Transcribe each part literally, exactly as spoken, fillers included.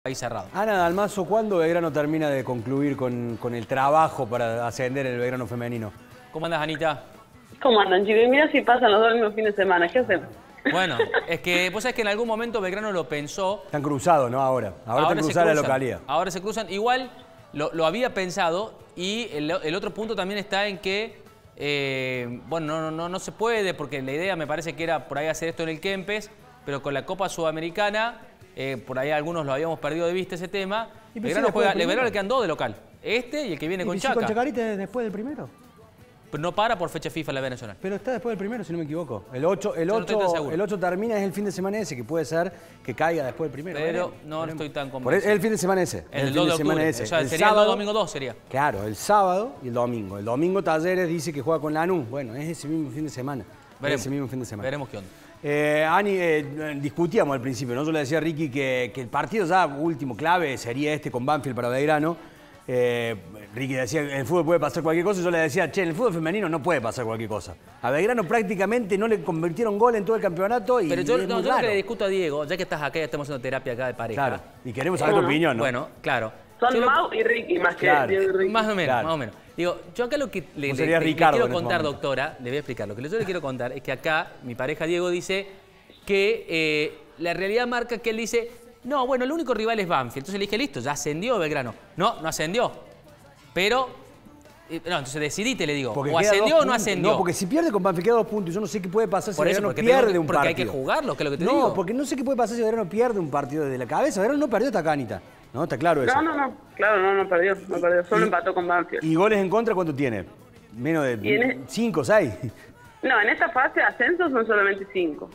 ahí cerrado. Ana Dalmazo, ¿cuándo Belgrano termina de concluir con, con el trabajo para ascender el Belgrano femenino? ¿Cómo andas, Anita? ¿Cómo andan, chicos? Mira si pasan los dos mismos fines de semana, ¿qué hacemos? Bueno, es que vos sabés que en algún momento Belgrano lo pensó. Están cruzados, ¿no? Ahora. Ahora, Ahora están cruzados la localidad. Ahora se cruzan. Igual lo, lo había pensado y el, el otro punto también está en que, eh, bueno, no, no, no se puede porque la idea me parece que era por ahí hacer esto en el Kempes, pero con la Copa Sudamericana, eh, por ahí algunos lo habíamos perdido de vista ese tema. ¿Y Belgrano si juega, Belgrano le quedan dos de local. Este y el que viene ¿Y con si Chaca. con Chacarita es después del primero? Pero no para por fecha FIFA la B Nacional. Pero está después del primero, si no me equivoco. El ocho, el Yo no estoy tan ocho, seguro. el ocho termina, es el fin de semana ese, que puede ser que caiga después del primero. Pero veremos, no veremos. estoy tan Por convencido. el, el fin de semana ese. El, fin dos de de semana octubre. ese. O sea, el sería sábado, el domingo dos sería. Claro, el sábado y el domingo. El domingo Talleres dice que juega con Lanús. Bueno, es ese mismo fin de semana. Veremos. Es ese mismo fin de semana. Veremos qué onda. Eh, Ani, eh, discutíamos al principio, ¿no? Yo le decía a Ricky que, que el partido ya último clave sería este con Banfield para Belgrano. Eh, Ricky decía que en el fútbol puede pasar cualquier cosa y yo le decía, che, en el fútbol femenino no puede pasar cualquier cosa. A Belgrano prácticamente no le convirtieron gol en todo el campeonato y Pero yo, es no, muy yo lo que raro. le discuto a Diego, ya que estás acá y estamos haciendo terapia acá de pareja. Claro, y queremos saber tu Bueno, opinión, ¿no? Bueno, claro. Son Yo lo- Mau y Ricky, más que Claro. Diego y Ricky. Más o menos, Claro. más o menos. Digo, yo acá lo que le, Vos le- serías le- le Ricardo quiero en este contar, momento. doctora, le voy a explicar. Lo que yo le quiero contar es que acá mi pareja Diego dice que eh, la realidad marca que él dice, no, bueno, el único rival es Banfield. Entonces le dije, listo, ya ascendió Belgrano. No, no ascendió. Pero, eh, no, entonces decidite, le digo, Porque o queda ascendió dos o no puntos. ascendió. No, porque si pierde con Banfield queda dos puntos. Yo no sé qué puede pasar si Por eso, Belgrano porque pierde tengo- un porque hay partido. que jugarlo, que es lo que te no, digo. porque no sé qué puede pasar si Belgrano pierde un partido desde la cabeza. Belgrano no perdió esta canita. ¿No? Está claro eso. No, no, no, claro, no, no perdió, no perdió, solo empató con Banfield. ¿Y goles en contra cuánto tiene? Menos de Tiene- cinco, seis. No, en esta fase de ascenso son solamente cinco.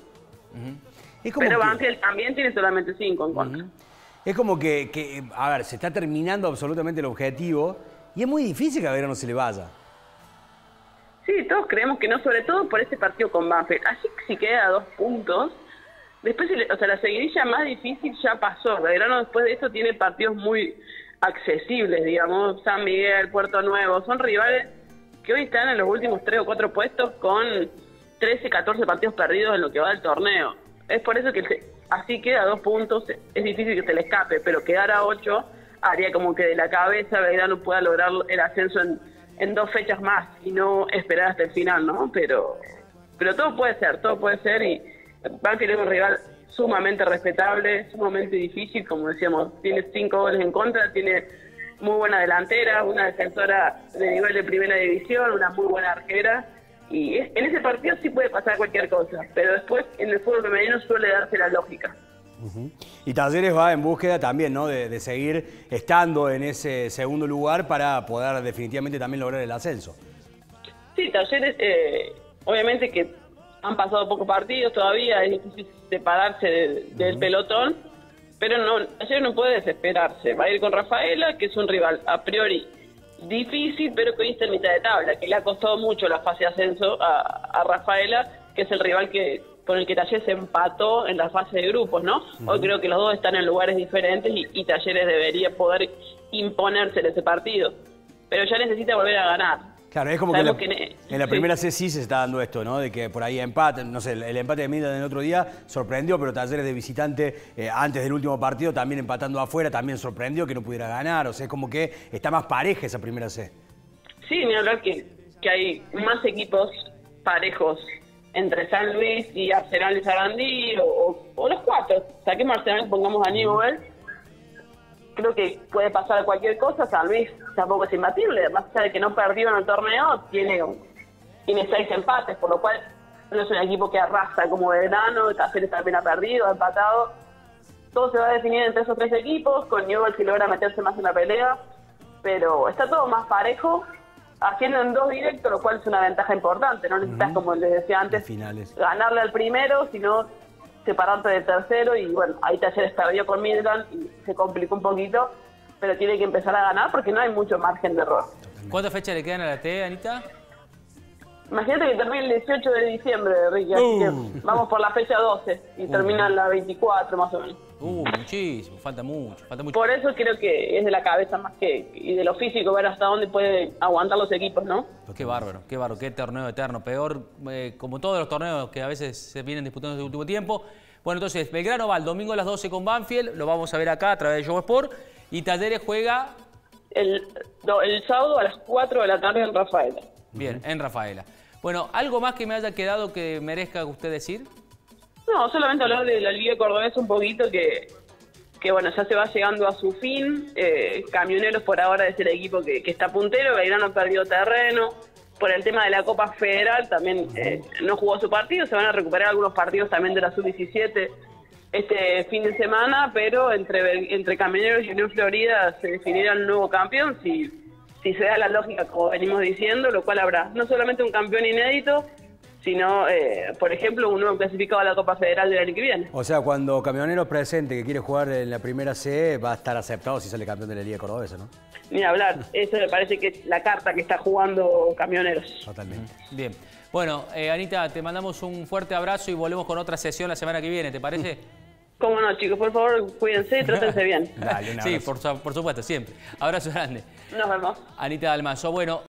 Es como Pero que- Banfield también tiene solamente cinco en contra. Es como que, que, a ver, se está terminando absolutamente el objetivo y es muy difícil que a Belgrano se le vaya. Sí, todos creemos que no, sobre todo por este partido con Banfield. Así que si queda a dos puntos, después, o sea, la seguidilla más difícil ya pasó. Belgrano después de esto tiene partidos muy accesibles, digamos, San Miguel, Puerto Nuevo, son rivales que hoy están en los últimos tres o cuatro puestos con trece, catorce partidos perdidos en lo que va del torneo. Es por eso que se- así queda a dos puntos, es difícil que se le escape, pero quedar a ocho haría como que de la cabeza Belgrano pueda lograr el ascenso en, en dos fechas más y no esperar hasta el final, ¿no? Pero, pero todo puede ser, todo puede ser y Banfield es un rival sumamente respetable, sumamente difícil, como decíamos, tiene cinco goles en contra, tiene muy buena delantera, una defensora de nivel de primera división, una muy buena arquera, y es- en ese partido sí puede pasar cualquier cosa, pero después en el fútbol femenino suele darse la lógica. Ujú. Y Talleres va en búsqueda también, ¿no? De, de seguir estando en ese segundo lugar para poder definitivamente también lograr el ascenso. Sí, Talleres, eh, obviamente que han pasado pocos partidos todavía, es difícil separarse de- del pelotón, pero no, Talleres no puede desesperarse. Va a ir con Rafaela, que es un rival a priori difícil, pero que hoy está en mitad de tabla, que le ha costado mucho la fase de ascenso a, a Rafaela, que es el rival que con el que Talleres se empató en la fase de grupos, ¿no? Hoy creo que los dos están en lugares diferentes y, y Talleres debería poder imponerse en ese partido, pero ya necesita volver a ganar. Claro, es como que, la- Sabemos que en- en la sí. primera C sí se está dando esto, ¿no? De que por ahí empate, no sé, el, el empate de Midland el otro día sorprendió, pero Talleres de visitante, eh, antes del último partido, también empatando afuera, también sorprendió que no pudiera ganar. O sea, es como que está más pareja esa primera C. Sí, ni hablar que, que hay más equipos parejos entre San Luis y Arsenal de Sarandí, o, o, o los cuatro. Saquemos Arsenal y pongamos a Newell. Creo que puede pasar cualquier cosa. San Luis tampoco es imbatible. Más allá de que no perdió en el torneo, tiene, un- tiene seis empates, por lo cual no es un equipo que arrasa como Belgrano. Talleres también ha perdido, ha empatado. Todo se va a definir entre esos tres equipos, con Newell si logra meterse más en la pelea. Pero está todo más parejo, haciendo en dos directos, lo cual es una ventaja importante. No necesitas, como les decía antes, Finales. ganarle al primero, sino separarte del tercero. Y bueno, ahí Talleres perdió con Midland y se complicó un poquito, pero tiene que empezar a ganar porque no hay mucho margen de error. ¿Cuántas fechas le quedan a la T, Anita? Imagínate que termina el dieciocho de diciembre, Ricky, así Uh. que vamos por la fecha doce y termina la veinticuatro más o menos. Uh, muchísimo, falta mucho, falta mucho. Por eso creo que es de la cabeza más que y de lo físico, ver hasta dónde pueden aguantar los equipos, ¿no? Pero qué bárbaro, qué bárbaro, qué torneo eterno. Peor, eh, como todos los torneos que a veces se vienen disputando en el último tiempo. Bueno, entonces, Belgrano va el domingo a las doce con Banfield, lo vamos a ver acá a través de Show Sport, y Talleres juega... El, no, el sábado a las cuatro de la tarde en Rafaela. Bien, en Rafaela. Bueno, ¿algo más que me haya quedado que merezca usted decir? No, solamente hablar de la Liga Cordobesa un poquito, que, que bueno, ya se va llegando a su fin. Eh, Camioneros por ahora es el equipo que, que está puntero, Belgrano perdió terreno. Por el tema de la Copa Federal también eh, no jugó su partido, se van a recuperar algunos partidos también de la sub diecisiete este fin de semana, pero entre, entre Camioneros y Unión Florida se definirá el nuevo campeón si, si se da la lógica como venimos diciendo, lo cual habrá no solamente un campeón inédito, sino, eh, por ejemplo, un nuevo clasificado a la Copa Federal del año que viene. O sea, cuando Camioneros presente que quiere jugar en la primera C, va a estar aceptado si sale campeón de la Liga Cordobesa, ¿no? Ni hablar, eso me parece que es la carta que está jugando Camioneros. Totalmente. Bien. Bueno, eh, Anita, te mandamos un fuerte abrazo y volvemos con otra sesión la semana que viene, ¿te parece? Cómo no, chicos, por favor, cuídense y trátense bien. Dale, un Sí, abrazo. por, por supuesto, siempre. Abrazo grande. Nos vemos. Anita Dalmazo. Bueno.